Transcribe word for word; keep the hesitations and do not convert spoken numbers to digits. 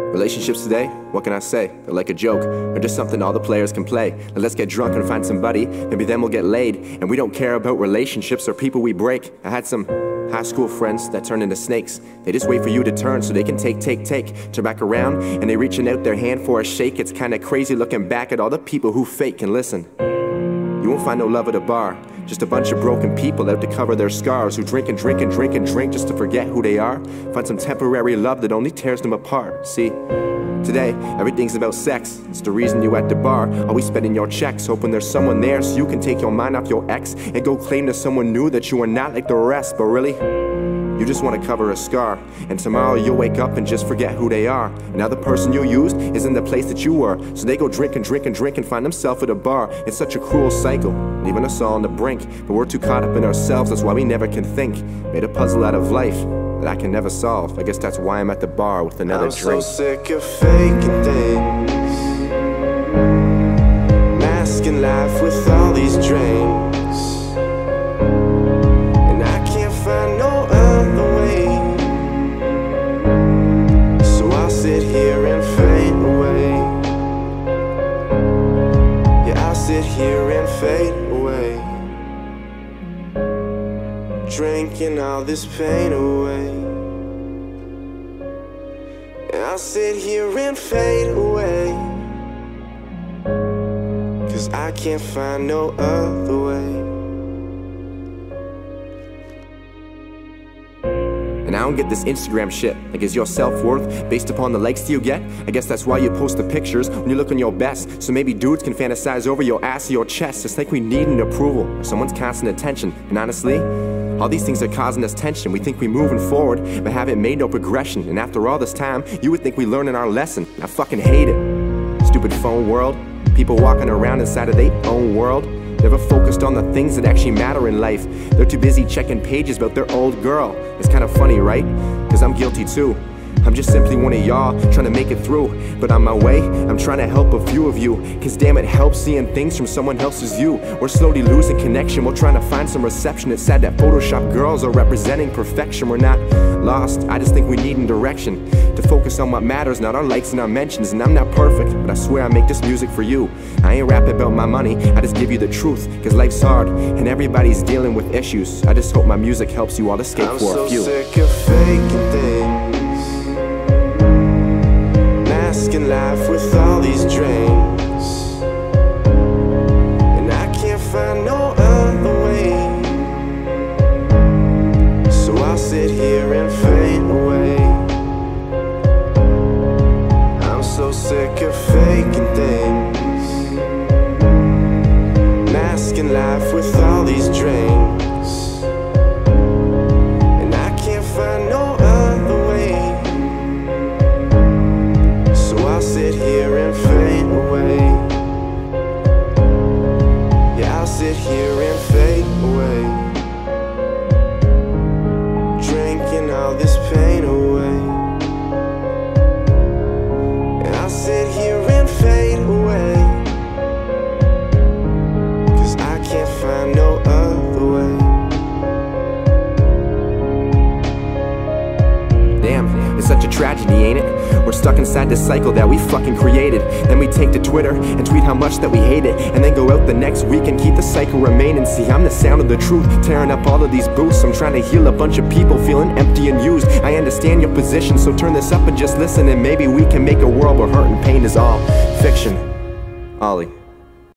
Relationships today, what can I say? They're like a joke, or just something all the players can play. Now let's get drunk and find somebody, maybe then we'll get laid. And we don't care about relationships or people we break. I had some high school friends that turned into snakes. They just wait for you to turn so they can take, take, take. Turn back around and they reaching out their hand for a shake. It's kinda crazy looking back at all the people who fake. And listen, you won't find no love at a bar. Just a bunch of broken people out to cover their scars, who drink and drink and drink and drink just to forget who they are. Find some temporary love that only tears them apart. See, today, everything's about sex. It's the reason you at the bar, always spending your checks, hoping there's someone there so you can take your mind off your ex and go claim to someone new that you are not like the rest. But really, you just want to cover a scar, and tomorrow you'll wake up and just forget who they are. And now the person you used is in the place that you were, so they go drink and drink and drink and find themselves at a bar. It's such a cruel cycle, leaving us all on the brink. But we're too caught up in ourselves, that's why we never can think. Made a puzzle out of life that I can never solve. I guess that's why I'm at the bar with another I'm drink. I'm so sick of faking things, masking life with all these drinks, and I can't find no other way. So I'll sit here and fade away. Yeah, I'll sit here and fade away, drinking all this pain away. And I'll sit here and fade away, 'cause I can't find no other way. And I don't get this Instagram shit. Like, is your self-worth based upon the likes you get? I guess that's why you post the pictures when you're looking your best, so maybe dudes can fantasize over your ass or your chest. It's like we need an approval or someone's constant attention. And honestly, all these things are causing us tension. We think we're moving forward, but haven't made no progression. And after all this time, you would think we're learning our lesson. I fucking hate it. Stupid phone world. People walking around inside of their own world, never focused on the things that actually matter in life. They're too busy checking pages about their old girl. It's kind of funny, right? Cause I'm guilty too. I'm just simply one of y'all trying to make it through. But on my way, I'm trying to help a few of you, cause damn, it helps seeing things from someone else's view. We're slowly losing connection, we're trying to find some reception. It's sad that Photoshop girls are representing perfection. We're not lost, I just think we need a direction to focus on what matters, not our likes and our mentions. And I'm not perfect, but I swear I make this music for you. I ain't rapping about my money, I just give you the truth, cause life's hard and everybody's dealing with issues. I just hope my music helps you all escape I'm for so a few. sick of faking things, masking life with all these drinks, and I can't find no other way. So I'll sit here and fade away. I'm so sick of faking things, masking life with all these drinks, and I can't find no other way. So I'll sit here and fade away. Yeah, I'll sit here and fade away, drinking all this pain away. And I'll sit here and fade away, 'cause I can't find no other way. Damn, it's such a tragedy, ain't it? We're stuck inside this cycle that we fucking created. Then we take to Twitter and tweet how much that we hate it, and then go out the next week and keep the cycle remaining. See, I'm the sound of the truth, tearing up all of these booths. I'm trying to heal a bunch of people feeling empty and used. I understand your position, so turn this up and just listen, and maybe we can make a world where hurt and pain is all fiction. Ollie.